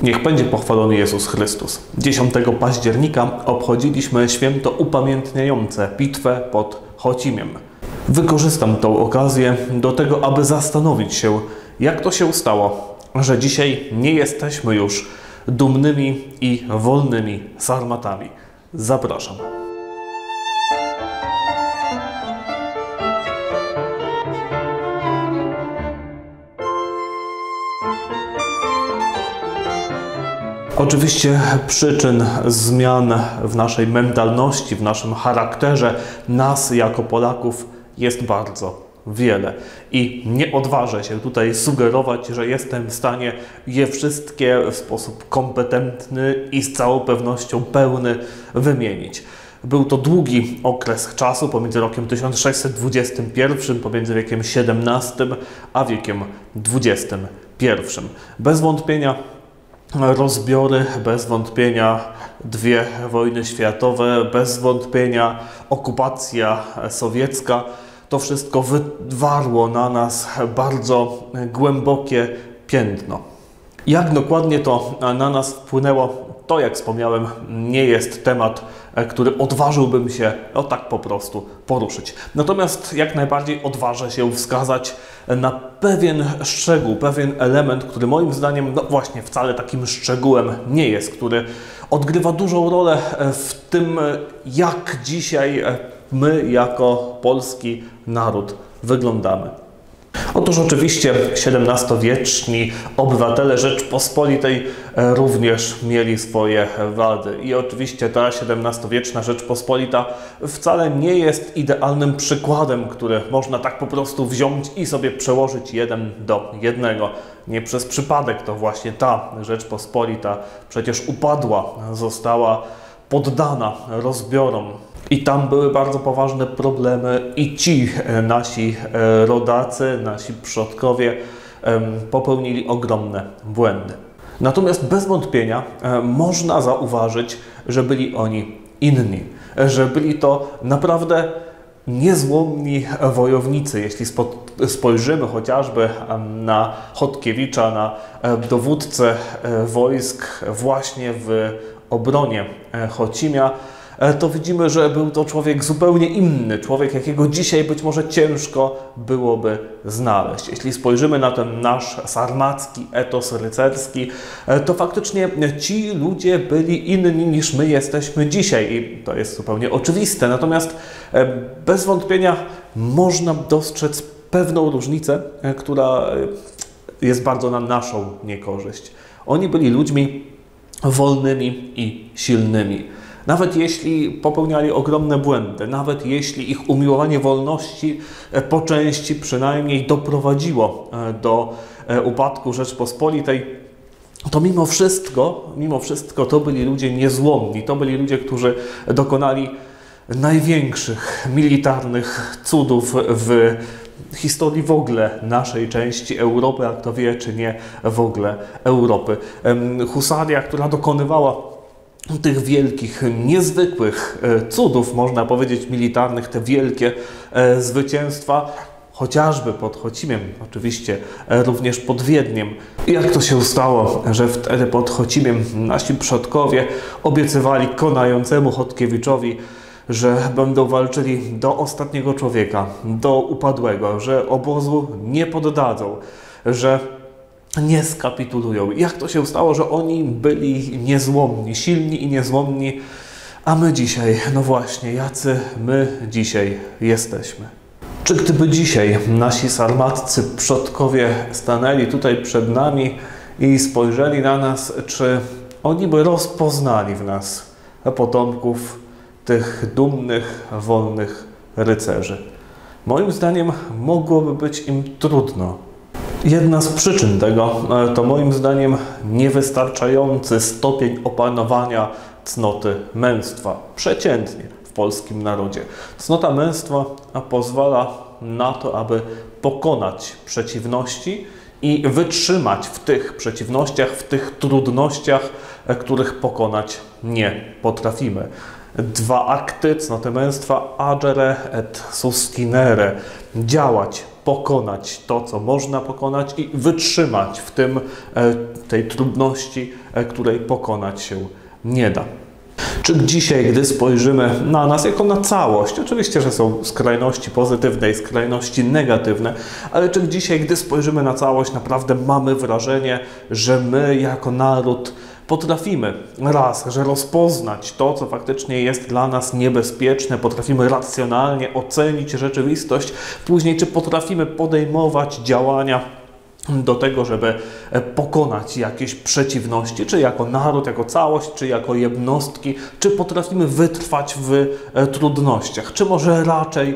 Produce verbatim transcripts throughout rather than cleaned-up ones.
Niech będzie pochwalony Jezus Chrystus. dziesiątego października obchodziliśmy święto upamiętniające bitwę pod Chocimiem. Wykorzystam tą okazję do tego, aby zastanowić się, jak to się stało, że dzisiaj nie jesteśmy już dumnymi i wolnymi Sarmatami. Zapraszam. Oczywiście przyczyn zmian w naszej mentalności, w naszym charakterze nas jako Polaków jest bardzo wiele. I nie odważę się tutaj sugerować, że jestem w stanie je wszystkie w sposób kompetentny i z całą pewnością pełny wymienić. Był to długi okres czasu pomiędzy rokiem tysiąc sześćset dwudziestym pierwszym, pomiędzy wiekiem siedemnastym a wiekiem dwudziestym pierwszym. Bez wątpienia rozbiory, bez wątpienia dwie wojny światowe, bez wątpienia okupacja sowiecka. To wszystko wywarło na nas bardzo głębokie piętno. Jak dokładnie to na nas wpłynęło, to jak wspomniałem, nie jest temat, który odważyłbym się o tak po prostu poruszyć. Natomiast jak najbardziej odważę się wskazać na pewien szczegół, pewien element, który moim zdaniem, no właśnie, wcale takim szczegółem nie jest, który odgrywa dużą rolę w tym, jak dzisiaj my jako polski naród wyglądamy. Otóż oczywiście siedemnastowieczni obywatele Rzeczpospolitej również mieli swoje wady. I oczywiście ta siedemnastowieczna Rzeczpospolita wcale nie jest idealnym przykładem, który można tak po prostu wziąć i sobie przełożyć jeden do jednego. Nie przez przypadek to właśnie ta Rzeczpospolita przecież upadła, została poddana rozbiorom. I tam były bardzo poważne problemy i ci nasi rodacy, nasi przodkowie popełnili ogromne błędy. Natomiast bez wątpienia można zauważyć, że byli oni inni, że byli to naprawdę niezłomni wojownicy. Jeśli spojrzymy chociażby na Chodkiewicza, na dowódcę wojsk właśnie w obronie Chocimia, to widzimy, że był to człowiek zupełnie inny, człowiek, jakiego dzisiaj być może ciężko byłoby znaleźć. Jeśli spojrzymy na ten nasz sarmacki etos rycerski, to faktycznie ci ludzie byli inni niż my jesteśmy dzisiaj i to jest zupełnie oczywiste. Natomiast bez wątpienia można dostrzec pewną różnicę, która jest bardzo na naszą niekorzyść. Oni byli ludźmi wolnymi i silnymi. Nawet jeśli popełniali ogromne błędy, nawet jeśli ich umiłowanie wolności po części przynajmniej doprowadziło do upadku Rzeczpospolitej, to mimo wszystko, mimo wszystko to byli ludzie niezłomni, to byli ludzie, którzy dokonali największych militarnych cudów w historii w ogóle naszej części Europy, a kto wie, czy nie w ogóle Europy. Husaria, która dokonywała tych wielkich, niezwykłych cudów, można powiedzieć, militarnych, te wielkie zwycięstwa, chociażby pod Chocimiem, oczywiście również pod Wiedniem. I jak to się stało, że wtedy pod Chocimiem nasi przodkowie obiecywali konającemu Chodkiewiczowi, że będą walczyli do ostatniego człowieka, do upadłego, że obozu nie poddadzą, że nie skapitulują. Jak to się stało, że oni byli niezłomni, silni i niezłomni, a my dzisiaj, no właśnie, jacy my dzisiaj jesteśmy? Czy gdyby dzisiaj nasi sarmatcy przodkowie stanęli tutaj przed nami i spojrzeli na nas, czy oni by rozpoznali w nas potomków tych dumnych, wolnych rycerzy? Moim zdaniem mogłoby być im trudno. Jedna z przyczyn tego to moim zdaniem niewystarczający stopień opanowania cnoty męstwa, przeciętnie w polskim narodzie. Cnota męstwa pozwala na to, aby pokonać przeciwności i wytrzymać w tych przeciwnościach, w tych trudnościach, których pokonać nie potrafimy. Dwa akty cnoty męstwa, agere et sustinere, działać pokonać to, co można pokonać i wytrzymać w tym, tej trudności, której pokonać się nie da. Czy dzisiaj, gdy spojrzymy na nas jako na całość, oczywiście, że są skrajności pozytywne i skrajności negatywne, ale czy dzisiaj, gdy spojrzymy na całość, naprawdę mamy wrażenie, że my jako naród potrafimy raz, że rozpoznać to, co faktycznie jest dla nas niebezpieczne, potrafimy racjonalnie ocenić rzeczywistość, później czy potrafimy podejmować działania do tego, żeby pokonać jakieś przeciwności, czy jako naród, jako całość, czy jako jednostki, czy potrafimy wytrwać w trudnościach, czy może raczej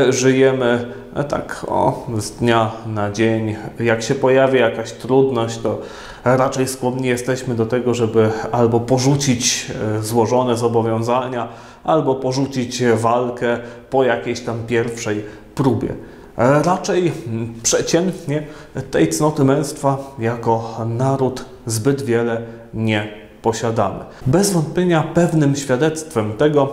żyjemy tak o, z dnia na dzień, jak się pojawi jakaś trudność, to raczej skłonni jesteśmy do tego, żeby albo porzucić złożone zobowiązania, albo porzucić walkę po jakiejś tam pierwszej próbie. Raczej przeciętnie tej cnoty męstwa jako naród zbyt wiele nie posiadamy. Bez wątpienia pewnym świadectwem tego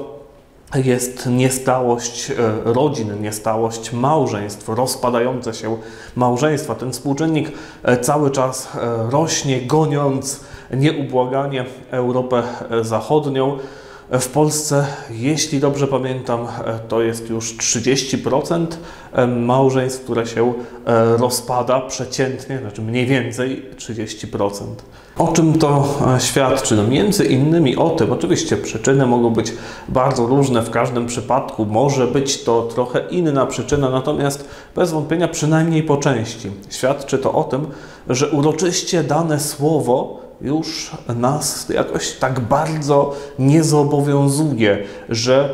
jest niestałość rodzin, niestałość małżeństw, rozpadające się małżeństwa. Ten współczynnik cały czas rośnie, goniąc nieubłaganie Europę Zachodnią. W Polsce, jeśli dobrze pamiętam, to jest już trzydzieści procent małżeństw, które się rozpada przeciętnie, znaczy mniej więcej trzydzieści procent. O czym to świadczy? No między innymi o tym, oczywiście przyczyny mogą być bardzo różne, w każdym przypadku może być to trochę inna przyczyna, natomiast bez wątpienia przynajmniej po części świadczy to o tym, że uroczyście dane słowo już nas jakoś tak bardzo nie zobowiązuje, że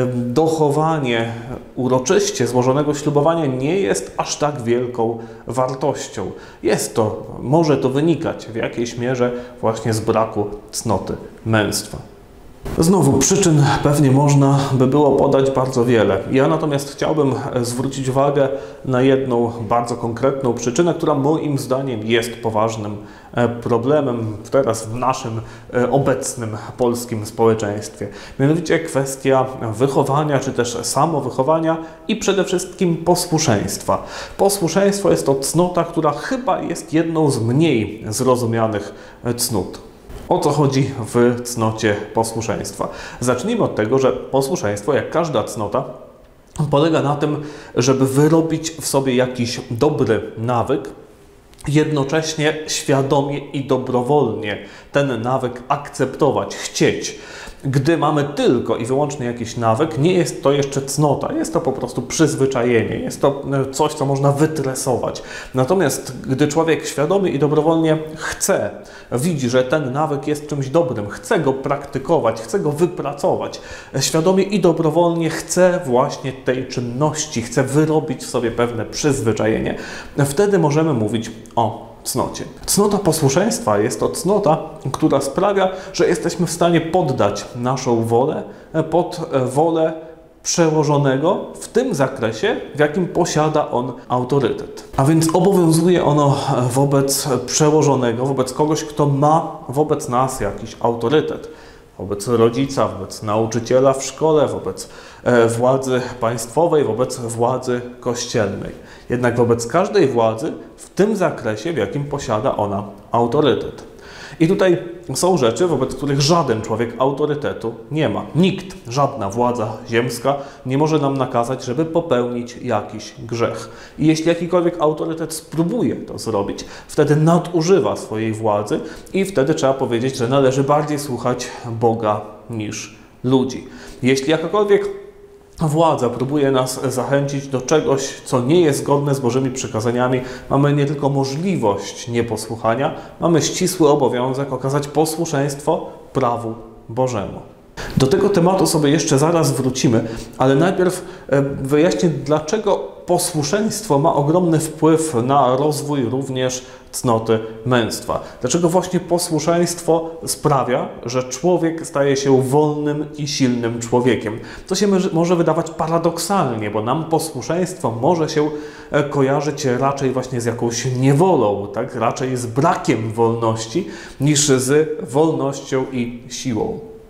dochowanie uroczyście złożonego ślubowania nie jest aż tak wielką wartością. Jest to, może to wynikać w jakiejś mierze właśnie z braku cnoty męstwa. Znowu, przyczyn pewnie można by było podać bardzo wiele. Ja natomiast chciałbym zwrócić uwagę na jedną bardzo konkretną przyczynę, która moim zdaniem jest poważnym problemem teraz w naszym obecnym polskim społeczeństwie. Mianowicie kwestia wychowania, czy też samowychowania i przede wszystkim posłuszeństwa. Posłuszeństwo jest to cnota, która chyba jest jedną z mniej zrozumianych cnót. O co chodzi w cnocie posłuszeństwa? Zacznijmy od tego, że posłuszeństwo, jak każda cnota, polega na tym, żeby wyrobić w sobie jakiś dobry nawyk, jednocześnie świadomie i dobrowolnie ten nawyk akceptować, chcieć. Gdy mamy tylko i wyłącznie jakiś nawyk, nie jest to jeszcze cnota, jest to po prostu przyzwyczajenie, jest to coś, co można wytresować. Natomiast gdy człowiek świadomie i dobrowolnie chce, widzi, że ten nawyk jest czymś dobrym, chce go praktykować, chce go wypracować, świadomie i dobrowolnie chce właśnie tej czynności, chce wyrobić w sobie pewne przyzwyczajenie, wtedy możemy mówić o cnocie. Cnota posłuszeństwa jest to cnota, która sprawia, że jesteśmy w stanie poddać naszą wolę pod wolę przełożonego w tym zakresie, w jakim posiada on autorytet. A więc obowiązuje ono wobec przełożonego, wobec kogoś, kto ma wobec nas jakiś autorytet. Wobec rodzica, wobec nauczyciela w szkole, wobec władzy państwowej, wobec władzy kościelnej. Jednak wobec każdej władzy w tym zakresie, w jakim posiada ona autorytet. I tutaj są rzeczy, wobec których żaden człowiek autorytetu nie ma. Nikt, żadna władza ziemska nie może nam nakazać, żeby popełnić jakiś grzech. I jeśli jakikolwiek autorytet spróbuje to zrobić, wtedy nadużywa swojej władzy i wtedy trzeba powiedzieć, że należy bardziej słuchać Boga niż ludzi. Jeśli jakakolwiek władza próbuje nas zachęcić do czegoś, co nie jest zgodne z Bożymi przykazaniami, mamy nie tylko możliwość nieposłuchania, mamy ścisły obowiązek okazać posłuszeństwo prawu Bożemu. Do tego tematu sobie jeszcze zaraz wrócimy, ale najpierw wyjaśnię, dlaczego posłuszeństwo ma ogromny wpływ na rozwój również cnoty męstwa. Dlaczego właśnie posłuszeństwo sprawia, że człowiek staje się wolnym i silnym człowiekiem. To się może wydawać paradoksalnie, bo nam posłuszeństwo może się kojarzyć raczej właśnie z jakąś niewolą, tak? Raczej z brakiem wolności niż z wolnością i siłą.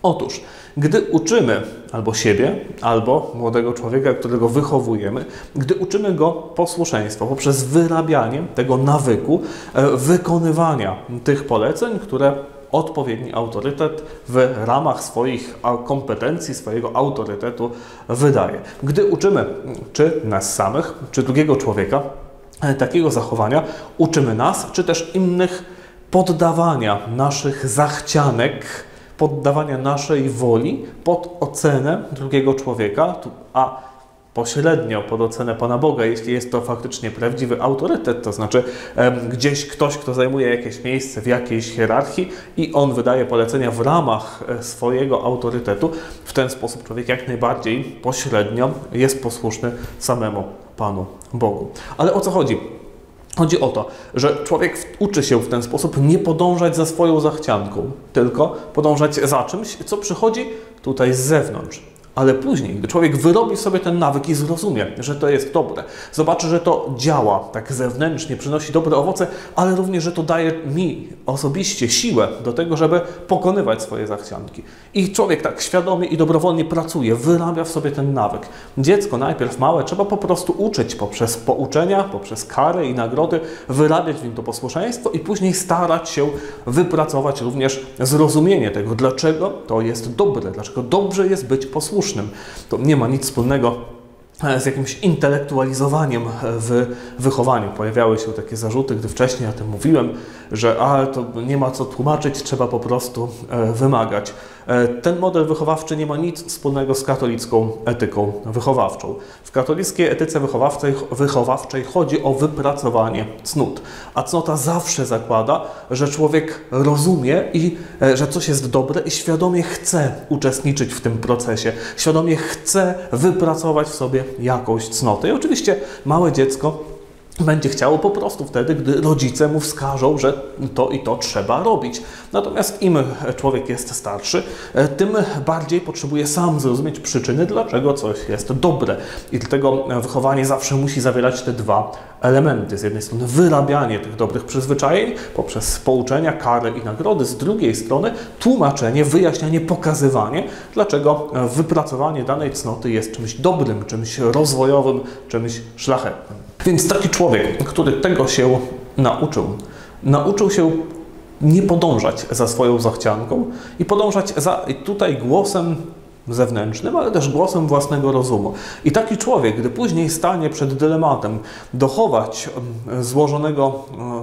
Otóż, gdy uczymy albo siebie, albo młodego człowieka, którego wychowujemy, gdy uczymy go posłuszeństwa poprzez wyrabianie tego nawyku wykonywania tych poleceń, które odpowiedni autorytet w ramach swoich kompetencji, swojego autorytetu wydaje. Gdy uczymy czy nas samych, czy drugiego człowieka takiego zachowania, uczymy nas, czy też innych poddawania naszych zachcianek, poddawania naszej woli pod ocenę drugiego człowieka, a pośrednio pod ocenę Pana Boga, jeśli jest to faktycznie prawdziwy autorytet, to znaczy e, gdzieś ktoś, kto zajmuje jakieś miejsce w jakiejś hierarchii i on wydaje polecenia w ramach swojego autorytetu, w ten sposób człowiek jak najbardziej pośrednio jest posłuszny samemu Panu Bogu. Ale o co chodzi? Chodzi o to, że człowiek uczy się w ten sposób nie podążać za swoją zachcianką, tylko podążać za czymś, co przychodzi tutaj z zewnątrz. Ale później, gdy człowiek wyrobi sobie ten nawyk i zrozumie, że to jest dobre, zobaczy, że to działa tak zewnętrznie, przynosi dobre owoce, ale również, że to daje mi osobiście siłę do tego, żeby pokonywać swoje zachcianki. I człowiek tak świadomie i dobrowolnie pracuje, wyrabia w sobie ten nawyk. Dziecko najpierw małe trzeba po prostu uczyć poprzez pouczenia, poprzez kary i nagrody, wyrabiać w nim to posłuszeństwo i później starać się wypracować również zrozumienie tego, dlaczego to jest dobre, dlaczego dobrze jest być posłusznym. To nie ma nic wspólnego z jakimś intelektualizowaniem w wychowaniu. Pojawiały się takie zarzuty, gdy wcześniej o tym mówiłem, że a, to nie ma co tłumaczyć, trzeba po prostu wymagać. Ten model wychowawczy nie ma nic wspólnego z katolicką etyką wychowawczą. W katolickiej etyce wychowawczej, wychowawczej chodzi o wypracowanie cnót, a cnota zawsze zakłada, że człowiek rozumie i że coś jest dobre i świadomie chce uczestniczyć w tym procesie, świadomie chce wypracować w sobie jakąś cnotę. I oczywiście małe dziecko będzie chciało po prostu wtedy, gdy rodzice mu wskażą, że to i to trzeba robić. Natomiast im człowiek jest starszy, tym bardziej potrzebuje sam zrozumieć przyczyny, dlaczego coś jest dobre. I dlatego wychowanie zawsze musi zawierać te dwa elementy. Z jednej strony wyrabianie tych dobrych przyzwyczajeń poprzez pouczenia, kary i nagrody. Z drugiej strony tłumaczenie, wyjaśnianie, pokazywanie, dlaczego wypracowanie danej cnoty jest czymś dobrym, czymś rozwojowym, czymś szlachetnym. Więc taki człowiek, który tego się nauczył, nauczył się nie podążać za swoją zachcianką i podążać za i tutaj głosem zewnętrznym, ale też głosem własnego rozumu. I taki człowiek, gdy później stanie przed dylematem dochować złożonego,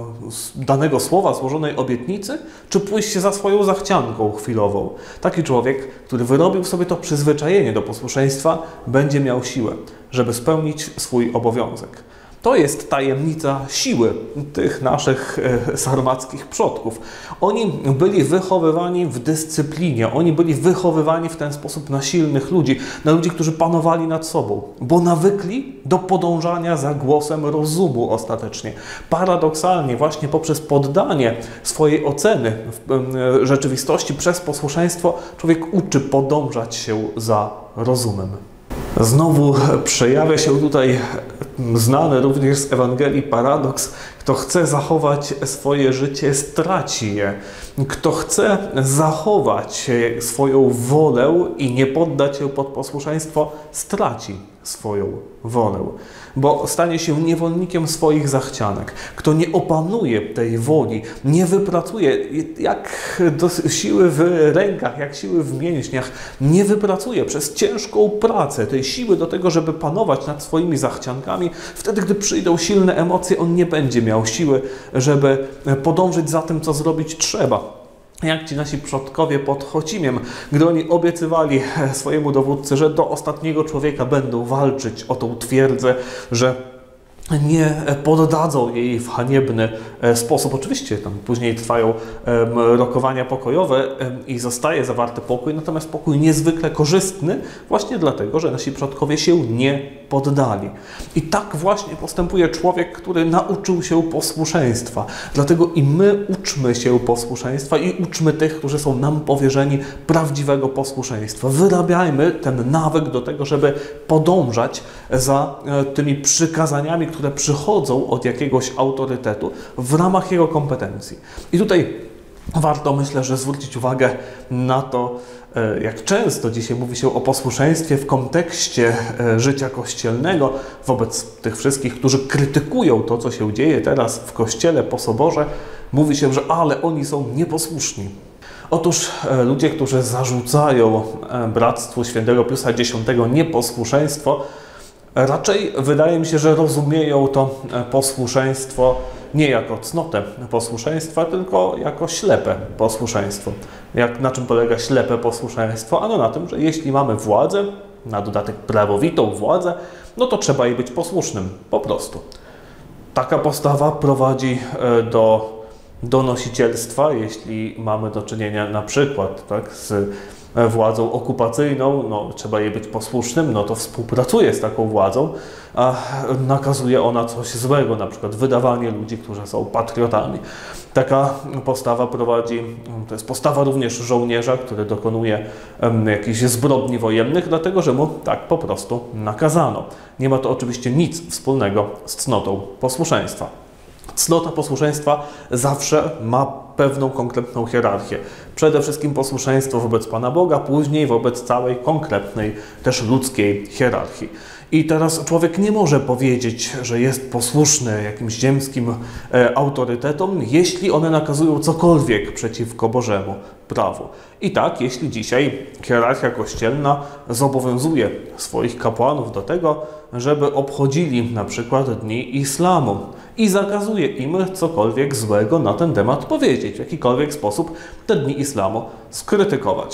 danego słowa, złożonej obietnicy, czy pójść za swoją zachcianką chwilową, taki człowiek, który wyrobił sobie to przyzwyczajenie do posłuszeństwa, będzie miał siłę, żeby spełnić swój obowiązek. To jest tajemnica siły tych naszych e, sarmackich przodków. Oni byli wychowywani w dyscyplinie, oni byli wychowywani w ten sposób na silnych ludzi, na ludzi, którzy panowali nad sobą, bo nawykli do podążania za głosem rozumu ostatecznie. Paradoksalnie właśnie poprzez poddanie swojej oceny w e, rzeczywistości przez posłuszeństwo człowiek uczy podążać się za rozumem. Znowu przejawia się tutaj znany również z Ewangelii paradoks. Kto chce zachować swoje życie, straci je. Kto chce zachować swoją wolę i nie poddać się pod posłuszeństwo, straci swoją wolę, bo stanie się niewolnikiem swoich zachcianek. Kto nie opanuje tej woli, nie wypracuje jak do siły w rękach, jak siły w mięśniach, nie wypracuje przez ciężką pracę tej siły do tego, żeby panować nad swoimi zachciankami, wtedy, gdy przyjdą silne emocje, on nie będzie miał siły, żeby podążyć za tym, co zrobić trzeba. Jak ci nasi przodkowie pod Chocimiem, gdy oni obiecywali swojemu dowódcy, że do ostatniego człowieka będą walczyć o tą twierdzę, że nie poddadzą jej w haniebny sposób. Oczywiście tam później trwają rokowania pokojowe i zostaje zawarty pokój, natomiast pokój niezwykle korzystny właśnie dlatego, że nasi przodkowie się nie poddali. I tak właśnie postępuje człowiek, który nauczył się posłuszeństwa. Dlatego i my uczmy się posłuszeństwa i uczmy tych, którzy są nam powierzeni, prawdziwego posłuszeństwa. Wyrabiajmy ten nawyk do tego, żeby podążać za tymi przykazaniami, które przychodzą od jakiegoś autorytetu w ramach jego kompetencji. I tutaj warto, myślę, że zwrócić uwagę na to, jak często dzisiaj mówi się o posłuszeństwie w kontekście życia kościelnego wobec tych wszystkich, którzy krytykują to, co się dzieje teraz w Kościele po Soborze. Mówi się, że ale oni są nieposłuszni. Otóż ludzie, którzy zarzucają Bractwu Świętego Piusa X nieposłuszeństwo, raczej wydaje mi się, że rozumieją to posłuszeństwo nie jako cnotę posłuszeństwa, tylko jako ślepe posłuszeństwo. Jak, na czym polega ślepe posłuszeństwo? Ano na tym, że jeśli mamy władzę, na dodatek prawowitą władzę, no to trzeba jej być posłusznym, po prostu. Taka postawa prowadzi do donosicielstwa, jeśli mamy do czynienia na przykład tak, z władzą okupacyjną, no, trzeba jej być posłusznym, no to współpracuje z taką władzą, a nakazuje ona coś złego, na przykład wydawanie ludzi, którzy są patriotami. Taka postawa prowadzi, to jest postawa również żołnierza, który dokonuje um, jakichś zbrodni wojennych, dlatego że mu tak po prostu nakazano. Nie ma to oczywiście nic wspólnego z cnotą posłuszeństwa. Cnota posłuszeństwa zawsze ma pewną konkretną hierarchię. Przede wszystkim posłuszeństwo wobec Pana Boga, później wobec całej konkretnej, też ludzkiej hierarchii. I teraz człowiek nie może powiedzieć, że jest posłuszny jakimś ziemskim e, autorytetom, jeśli one nakazują cokolwiek przeciwko Bożemu prawu. I tak, jeśli dzisiaj hierarchia kościelna zobowiązuje swoich kapłanów do tego, żeby obchodzili na przykład dni islamu i zakazuje im cokolwiek złego na ten temat powiedzieć, w jakikolwiek sposób te dni islamu skrytykować.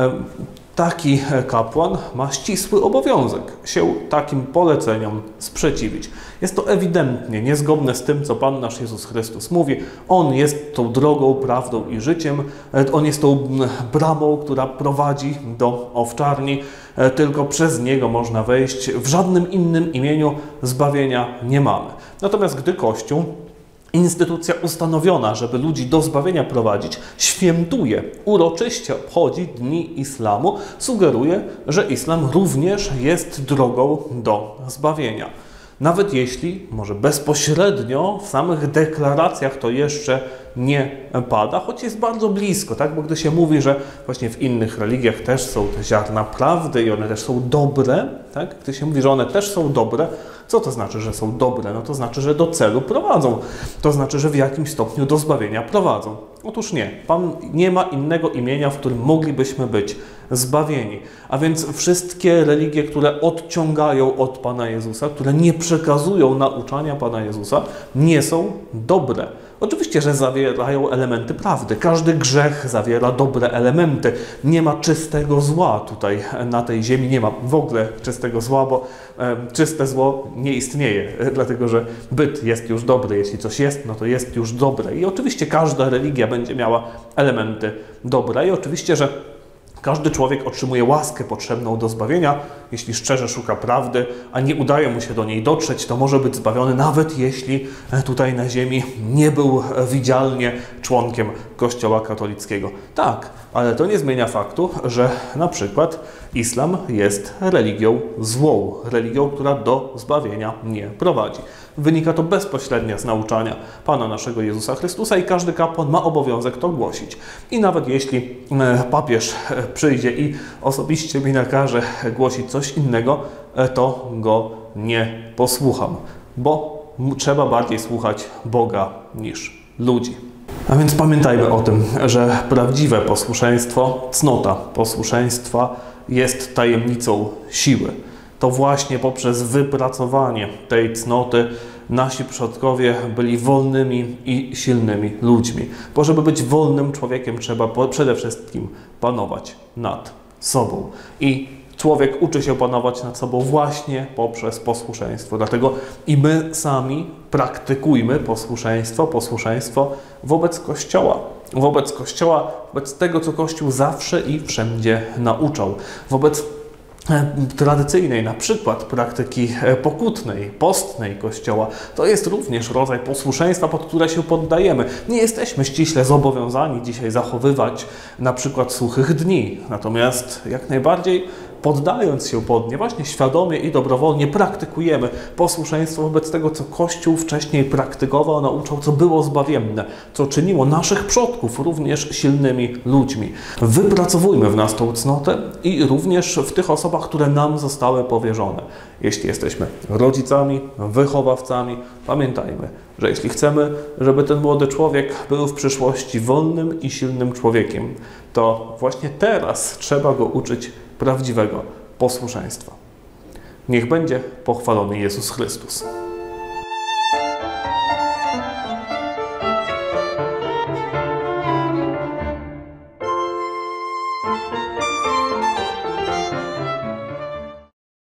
Taki kapłan ma ścisły obowiązek się takim poleceniom sprzeciwić. Jest to ewidentnie niezgodne z tym, co Pan nasz Jezus Chrystus mówi. On jest tą drogą, prawdą i życiem. On jest tą bramą, która prowadzi do owczarni. Tylko przez Niego można wejść. W żadnym innym imieniu zbawienia nie mamy. Natomiast gdy Kościół, instytucja ustanowiona, żeby ludzi do zbawienia prowadzić, świętuje, uroczyście obchodzi dni islamu, sugeruje, że islam również jest drogą do zbawienia. Nawet jeśli, może bezpośrednio, w samych deklaracjach to jeszcze nie pada, choć jest bardzo blisko, tak? Bo gdy się mówi, że właśnie w innych religiach też są te ziarna prawdy i one też są dobre, tak? Gdy się mówi, że one też są dobre, co to znaczy, że są dobre? No to znaczy, że do celu prowadzą. To znaczy, że w jakimś stopniu do zbawienia prowadzą. Otóż nie. Pan nie ma innego imienia, w którym moglibyśmy być zbawieni. A więc wszystkie religie, które odciągają od Pana Jezusa, które nie przekazują nauczania Pana Jezusa, nie są dobre. Oczywiście, że zawierają elementy prawdy. Każdy grzech zawiera dobre elementy. Nie ma czystego zła tutaj na tej ziemi. Nie ma w ogóle czystego zła, bo e, czyste zło nie istnieje, e, dlatego że byt jest już dobry. Jeśli coś jest, no to jest już dobre. I oczywiście każda religia będzie miała elementy dobre. I oczywiście, że każdy człowiek otrzymuje łaskę potrzebną do zbawienia, jeśli szczerze szuka prawdy, a nie udaje mu się do niej dotrzeć, to może być zbawiony, nawet jeśli tutaj na ziemi nie był widzialnie członkiem Kościoła katolickiego. Tak, ale to nie zmienia faktu, że na przykład islam jest religią złą, religią, która do zbawienia nie prowadzi. Wynika to bezpośrednio z nauczania Pana naszego Jezusa Chrystusa i każdy kapłan ma obowiązek to głosić. I nawet jeśli papież przyjdzie i osobiście mi nakaże głosić coś innego, to go nie posłucham, bo trzeba bardziej słuchać Boga niż ludzi. A więc pamiętajmy o tym, że prawdziwe posłuszeństwo, cnota posłuszeństwa jest tajemnicą siły. To właśnie poprzez wypracowanie tej cnoty nasi przodkowie byli wolnymi i silnymi ludźmi. Bo żeby być wolnym człowiekiem, trzeba przede wszystkim panować nad sobą. I człowiek uczy się panować nad sobą właśnie poprzez posłuszeństwo. Dlatego i my sami praktykujmy posłuszeństwo, posłuszeństwo wobec Kościoła. Wobec Kościoła, wobec tego, co Kościół zawsze i wszędzie nauczał. Wobec tradycyjnej, na przykład praktyki pokutnej, postnej Kościoła, to jest również rodzaj posłuszeństwa, pod które się poddajemy. Nie jesteśmy ściśle zobowiązani dzisiaj zachowywać na przykład suchych dni, natomiast jak najbardziej poddając się pod nie, właśnie świadomie i dobrowolnie praktykujemy posłuszeństwo wobec tego, co Kościół wcześniej praktykował, nauczał, co było zbawienne, co czyniło naszych przodków również silnymi ludźmi. Wypracowujmy w nas tą cnotę i również w tych osobach, które nam zostały powierzone. Jeśli jesteśmy rodzicami, wychowawcami, pamiętajmy, że jeśli chcemy, żeby ten młody człowiek był w przyszłości wolnym i silnym człowiekiem, to właśnie teraz trzeba go uczyć prawdziwego posłuszeństwa. Niech będzie pochwalony Jezus Chrystus.